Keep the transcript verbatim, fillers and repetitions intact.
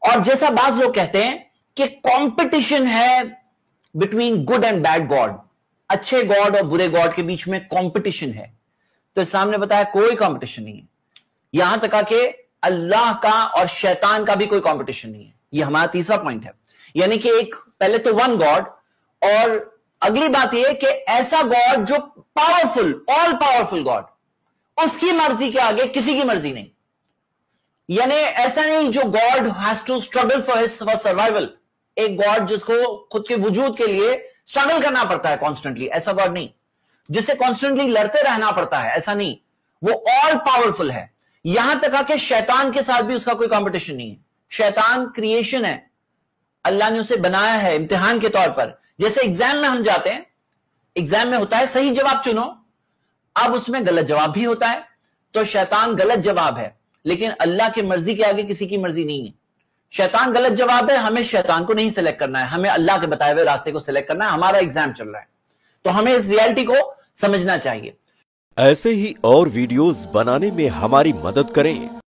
اور جیسا بعض لوگ کہتے ہیں کہ کمپٹیشن ہے between good and bad god, اچھے گاڈ اور برے گاڈ کے بیچ میں کمپٹیشن ہے، تو اسلام نے بتایا کوئی کمپٹیشن نہیں ہے، یہاں تک کہ اللہ کا اور شیطان کا بھی کوئی کمپٹیشن نہیں ہے۔ یہ ہمارا تیسرا پوائنٹ ہے، یعنی کہ ایک پہلے تو ون گاڈ، اور اگلی بات یہ کہ ایسا گاڈ جو پاورفل، آل پاورفل گاڈ، اس کی مرضی کے آگے کسی کی مرضی نہیں، یعنی ایسا نہیں جو god has to struggle for his for survival, ایک گاڈ جس کو خود کے وجود کے لیے اسٹرگل کرنا پڑتا ہے کانسٹنٹلی، ایسا گاڈ نہیں، جسے کانسٹنٹلی لڑتے رہنا پڑتا ہے، ایسا نہیں، وہ آل پاورفل ہے۔ یہاں تک کہ شیطان کے ساتھ بھی اس کا کوئی کمپٹیشن نہیں ہے، شیطان کریشن ہے، اللہ نے اسے بنایا ہے امتحان کے طور پر، جیسے ایگزام میں ہم جاتے ہیں، ایگزام میں ہوتا ہے صحیح جواب چنو، اب اس میں غلط جواب بھی ہوتا ہے، تو شیطان غلط جواب ہے، لیکن اللہ کی مرضی کے آگے کسی کی مرضی نہیں ہے۔ شیطان غلط جواب ہے، ہمیں شیطان کو نہیں سلیکٹ کرنا ہے، ہمیں اللہ کے بتائے ہوئے راستے کو سلیکٹ کرنا ہے، ہمارا ایگزام چل رہا ہے، تو ہمیں اس ریالٹی کو سمجھنا چاہیے۔ ایسے ہی اور ویڈیوز بنانے میں ہماری مدد کریں